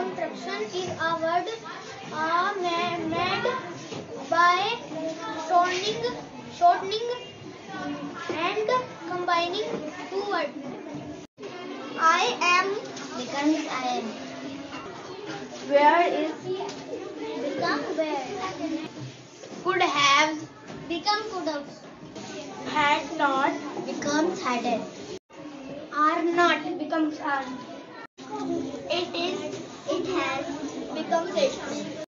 Construction is a word made by shortening and combining two words. I am becomes I am. Where is Become where. Could have become could have. had not Becomes hadn't. Are not becomes are. It has becomes it.